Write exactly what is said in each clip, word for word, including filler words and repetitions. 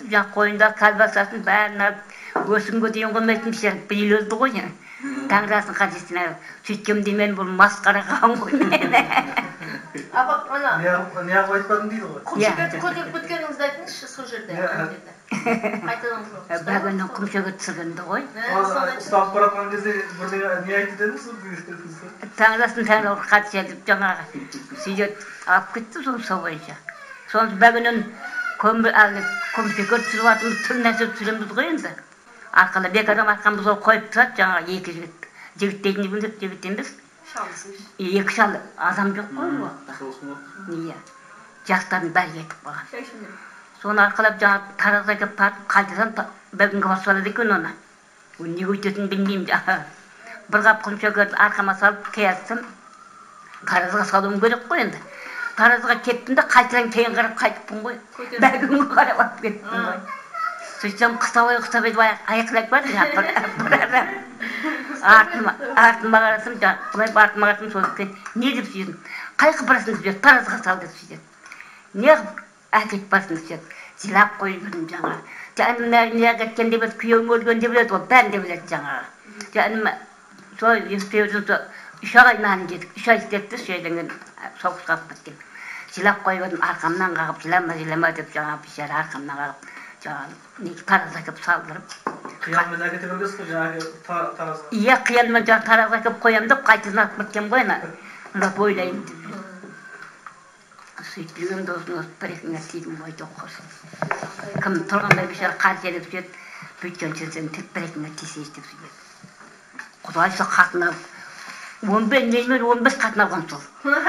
жаңа қойында колбасасын бәрін алып өсімге дейін қоймайтын пішіріп білілді ғой. Таңырасын қажетіне сөйткенде мен бұл масқара қалған ғой. Апа, ана... Неғып айтпадың дейді ғой? Құмшекетті көтеріп өткеніңізді айтыңызшы сол жерде. Қайтадан жоқ. Бәгіннің құмшекет түсіргенді ғой. Ұсталып баратқан кезде бірдеңе не айтты дедіңіз? Таңырасын таңырауға қатыша деп жаңағы сөйдет алып кетті сол сол бойынша. Сонысы бәгінен құмшекет түсіріп атымыз түр нәрсе түсіреміз ғой енді. Арқылы бекарам арқамыз ол қойып тұрады жаңағы екі жігіт. Жігіт дейтін жігіт жігіт емес. Екі шал адам жоқ қой ол уақытта. Иә. Жастардың бәрі кетіп қалған. Соны арқылап жаңағы таразға келіп тартып қайтадан бәгінге басып алады екен оны. Ол не өйтетінін білмеймін жаңағы. Бір қап құмшекет арқама салып қиястым. Таразға салуым керек қой енді. Таразға кеттім де қайтадан кейін қарап қайтыппын ғой. Бәгінге қарап алып кеттім ғой. Сөйтсем қыстауай қыстауай аяқлап барды жаңағы. Артыма қарасым жаңағы, бұлай артыма қарасым сол екен. Не деп сөйдім? Қайқы барасың деп таразға сал деп сөйдім. Не әкет барасың деп зилап қойып жүрдім жаңағы. Жаным не кеткен деп еді, күйеуім өлген деп еді, ол бәрін деп еді жаңағы. Жаным сол еспеудің сол үш ай нан жедік, үш ай істетті сөйден соғысқа алып кеткен. Зилап қойып едім, арқамнан қағып, зилама зилама деп жаңағы бишара арқамнан қағып. Жаңағы таразға кеп салдырып. Қиянмен әкете көргесіз ғой жаңағы таразға? Иә, қиянмен жаңағы таразға кеп қоям деп қайтадан алып кеткен ғой ана. Ұнап ойлайын деп. Сөйтіп жүргенде осыны бір-екіңе тидім ғой жоққыз. Кім тұрғандай бишара қарсы еліп сөйт, бүйткен сөйтсен тек бір-екіңе тисейіз деп сөйдеді. Құдай сол қатын алып, он бес нелмер он бес қатын алған сол.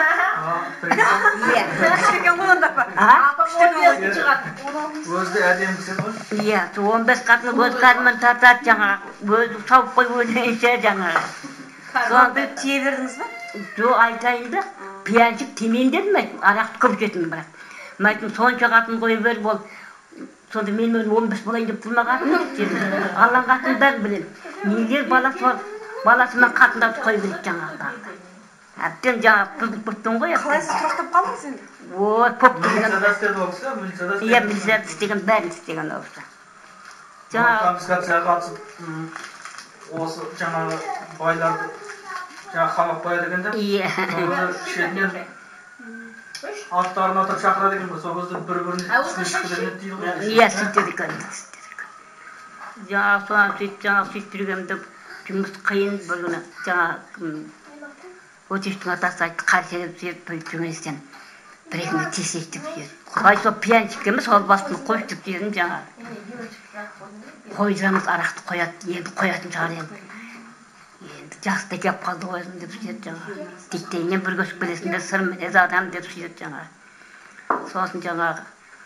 Иә. Күшекен ғой онда апа. Апа он бес шығады. Өзді әдемі кісен ғой? Иә, он бес қатын өз қарнымен тартады жаңағы, өзі сауып қой өлейінше жаңағы. Сонда тие бердіңіз ба? Жо айтайын да, пияншық темейін дедім айтым, арақты көп жетім бірақ. Мен айтым, сонша қатын қойып беріп ол, сонда менімен он бес болайын деп тұрмағатын, алған қатын бәрін білем. Неге баласы баласымен қатындарды қойып береді жаңағы тағды. Әптен жаңағы бұздық бұттың ғой. Қалай сіз тұрақтап қалдыңыз енді? О, көп деген. Милицияда істеді олса, милицияда істеді. Иә, милицияда істеген, бәрін істеген олса. Конфискацияға қатысып, осы жаңағы байларды жаңағы қамап қояды екен де. Иә. Шетінен аттарын атып шақырады екен ғой, сол кезде бір-біріне түсінішкі дейді ғой. Иә, сөйтеді екен. Жаңағы соған сөйтіп, жаңағы сөйтіп жүргенде жұмыс қиын бір күні жаңағы өтештің атасы айтты, қарсы еліп сөйіп бөліп жүргеністен бір-екіңе тесейді деп сөйді. Құдай сол пияншік емес, ол басын қойып деп сөйдім жаңағы. Қойдырамыз арақты қояды, енді қоятын шығар енді. Енді жасты кеп қалды қойсын деп сөйдеді жаңағы. Диктейінен бір көшіп келесінде сыр мінез адам деп сөйдеді жаңағы. Сосын жаңағы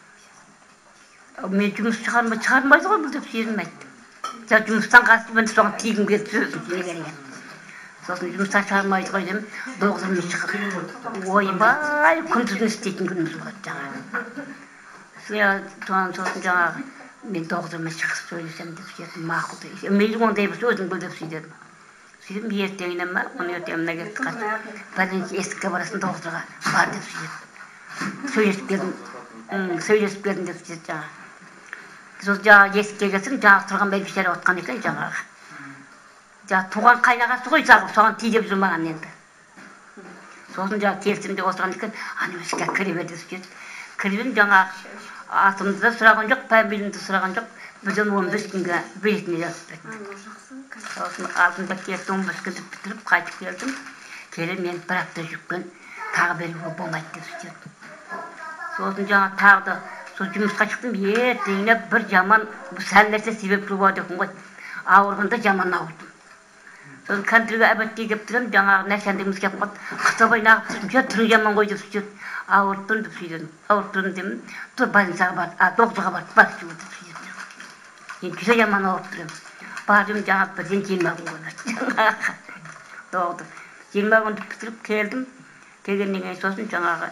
мен жұмыс шығармай шығармайды ғой бұл деп сөйдім айтты. Жаңа жұмыстан қасып мен соған тегім келіп сөзім не керек. Сосын жұмыстан шығармайды ғой дем, доғызымыз шығып. Ойбай, күндізін істейтін күніміз болады жаңағы. Сосын жаңағы мен доғызымыз шығып сөйлесем деп сөйдім, мақұл деп. Мейлі ондай бір өзің бұл деп сөйдедім. Сөйдім, ертеңінен ма, оны ертеңіміне кетті қасып. Бәлінше есікке барасын доғызыға бар деп сөйдедім. Сөйлесіп келдім, сөйлесіп келдім деп сөйдеді жаңағы. Сол жаңағы есікке келсін, жаңағы тұрған бәйбішері отқан екен жаңағы. Жаңағы туған қайнағасы ғой жағып, соған тиіп жүрмаған енді. Сосын жаңағы келсімде отырған екен, ана есікке кіре бер деп сөйдеді. Кірген жаңағы атымды да сұраған жоқ, фамилиямды сұраған жоқ. Бізден он бес күнге билетіне жазып кетті. Сосын алдында келді, он бес күнді бітіріп қайтып келдім. Келіп мен бір апта жүрген, тағы беруге болмайды деп сөйдеді. Сосын жаңағы тағы да сол жұмысқа шықтым, ертеңіне бір жаман сәл нәрсе себеп болады екен ғой. Ауырғанда жаман ауырдым. Сосын контрольге әбәтке келіп тұрам, жаңағы нәрсендігіміз келіп қалды. Қыстабай нағып тұрсым, түрі жаман ғой деп сөйдеді. Ауырттым деп сөйдедім. Ауырттым демін, тұр больницаға барды, а доғызға барды, бар жүгір деп сөйдедім. Енді жүре жаман ауырып тұрам. Бардым жаңағы бірден жиырма күн көрді. Доғды. жиырма күнді бітіріп келдім. Келгеннен кейін сосын жаңағы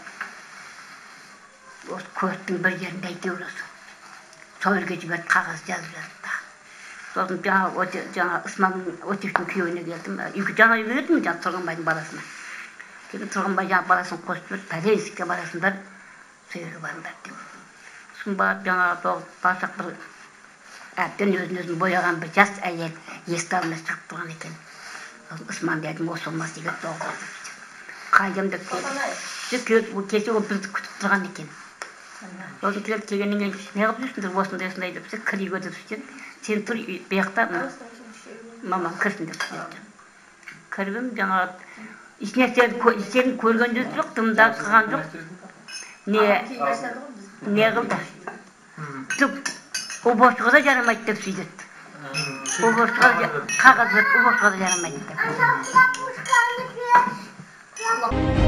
осы көздің бір жерінде әйтеуір осы. Сол жерге жіберді, қағаз жазып жазды. Сосын жаңағы Ысманның Өтештің күйеуіне келдім. Жаңа үйге келдім, жаңағы Тұрғанбайдың баласына. Келдім, Тұрғанбай жаңағы баласын қосып жүрді, Пәлейсікке барасыңдар, сол жерге барыңдар деп. Сосын барып жаңағы басақ бір әбден өзін өзін бояған бір жас әйел есікті алдына шығып тұрған екен. Усман дедім, осы болмас деген доғыр. Қайдым деп келді. Кеше ол бізді күтіп тұрған екен. Сосын келіп келгеннен кейін не қылып жүрсіңдер осындай осындай деп кір үйге деп сөйтеді. Сен тұр бияқта мамам кірсін деп сөйтті. Кірбім жаңағы ешнәрсені көрген жүз жоқ, дымда қылған жоқ. Не не қылды? Түк уборшыға да жарамайды деп сөйтеді. Уборшыға қағаз бет уборшыға да жарамайды деп.